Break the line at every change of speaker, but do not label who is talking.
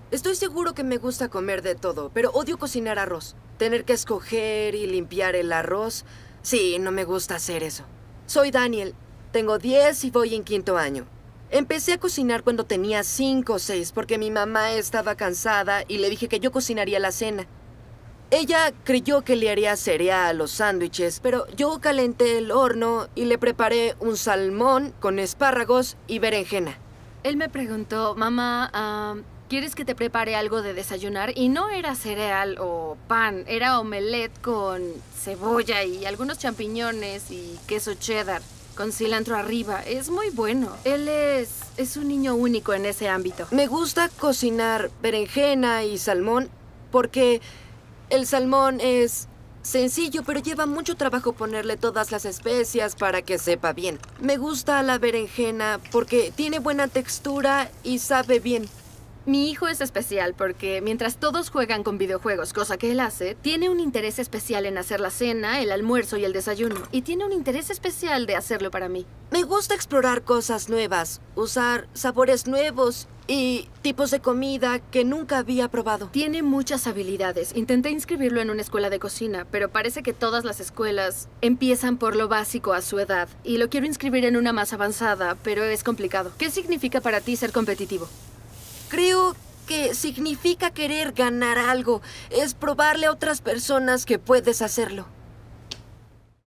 Estoy seguro que me gusta comer de todo, pero odio cocinar arroz. Tener que escoger y limpiar el arroz. Sí, no me gusta hacer eso. Soy Daniel. Tengo 10 y voy en quinto año. Empecé a cocinar cuando tenía 5 o 6 porque mi mamá estaba cansada y le dije que yo cocinaría la cena. Ella creyó que le haría cereal o sándwiches, pero yo calenté el horno y le preparé un salmón con espárragos y berenjena.
Él me preguntó, mamá, ¿quieres que te prepare algo de desayunar? Y no era cereal o pan, era omelette con cebolla y algunos champiñones y queso cheddar con cilantro arriba. Es muy bueno. Él es un niño único en ese ámbito.
Me gusta cocinar berenjena y salmón porque el salmón es sencillo, pero lleva mucho trabajo ponerle todas las especias para que sepa bien. Me gusta la berenjena porque tiene buena textura y sabe bien.
Mi hijo es especial porque mientras todos juegan con videojuegos, cosa que él hace, tiene un interés especial en hacer la cena, el almuerzo y el desayuno. Y tiene un interés especial de hacerlo para mí.
Me gusta explorar cosas nuevas, usar sabores nuevos y tipos de comida que nunca había probado.
Tiene muchas habilidades. Intenté inscribirlo en una escuela de cocina, pero parece que todas las escuelas empiezan por lo básico a su edad. Y lo quiero inscribir en una más avanzada, pero es complicado. ¿Qué significa para ti ser competitivo?
Creo que significa querer ganar algo. Es probarle a otras personas que puedes hacerlo.